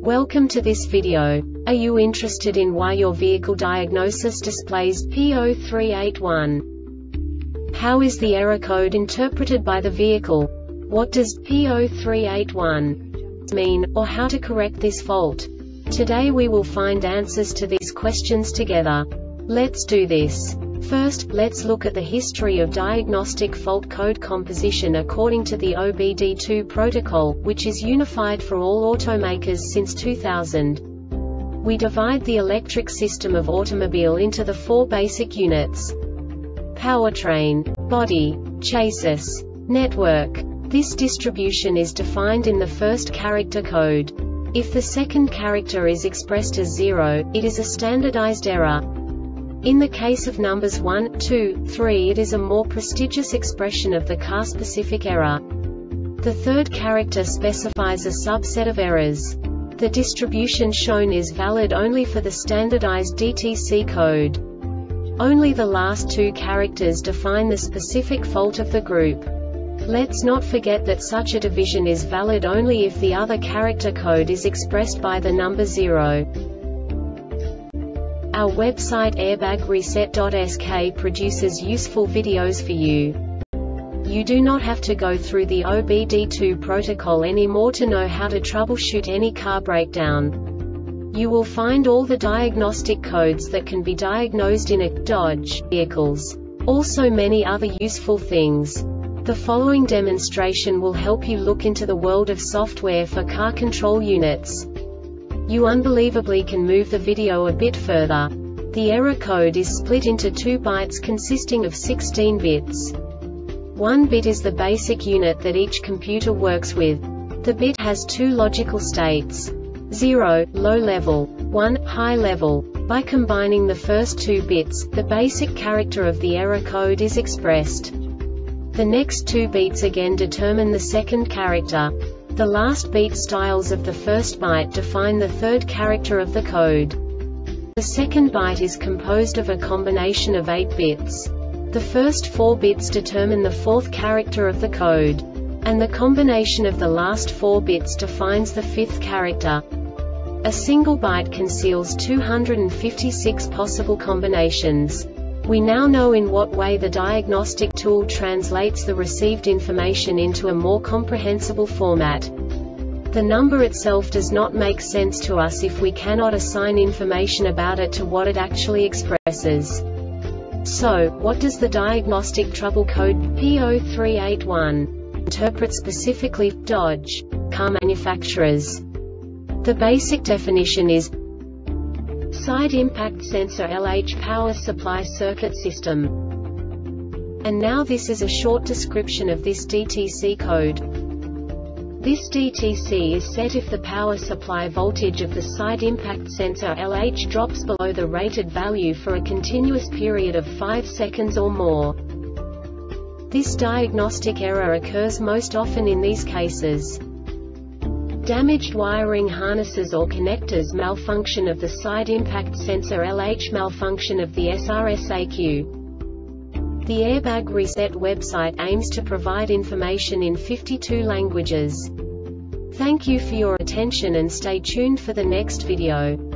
Welcome to this video. Are you interested in why your vehicle diagnosis displays P0381? How is the error code interpreted by the vehicle? What does P0381 mean, or how to correct this fault? Today we will find answers to these questions together. Let's do this. First, let's look at the history of diagnostic fault code composition according to the OBD2 protocol, which is unified for all automakers since 2000. We divide the electric system of automobile into the four basic units: powertrain, body, chassis, network. This distribution is defined in the first character code. If the second character is expressed as 0, it is a standardized error. In the case of numbers 1, 2, 3, it is a more prestigious expression of the car-specific error. The third character specifies a subset of errors. The distribution shown is valid only for the standardized DTC code. Only the last two characters define the specific fault of the group. Let's not forget that such a division is valid only if the other character code is expressed by the number 0. Our website airbagreset.sk produces useful videos for you. You do not have to go through the OBD2 protocol anymore to know how to troubleshoot any car breakdown. You will find all the diagnostic codes that can be diagnosed in a Dodge vehicles. Also many other useful things. The following demonstration will help you look into the world of software for car control units. You unbelievably can move the video a bit further. The error code is split into 2 bytes consisting of 16 bits. 1 bit is the basic unit that each computer works with. The bit has 2 logical states: 0, low level, 1, high level. By combining the first 2 bits, the basic character of the error code is expressed. The next 2 beats again determine the second character. The last beat styles of the first byte define the third character of the code. The second byte is composed of a combination of 8 bits. The first 4 bits determine the fourth character of the code. And the combination of the last 4 bits defines the fifth character. A single byte conceals 256 possible combinations. We now know in what way the diagnostic tool translates the received information into a more comprehensible format. The number itself does not make sense to us if we cannot assign information about it to what it actually expresses. So, what does the diagnostic trouble code P0381 interpret specifically for Dodge car manufacturers? The basic definition is Side Impact Sensor LH Power Supply Circuit System. And now this is a short description of this DTC code. This DTC is set if the power supply voltage of the side impact sensor LH drops below the rated value for a continuous period of 5 seconds or more. This diagnostic error occurs most often in these cases: damaged wiring harnesses or connectors, malfunction of the side impact sensor LH, malfunction of the SRSAQ. The Airbag Reset website aims to provide information in 52 languages. Thank you for your attention and stay tuned for the next video.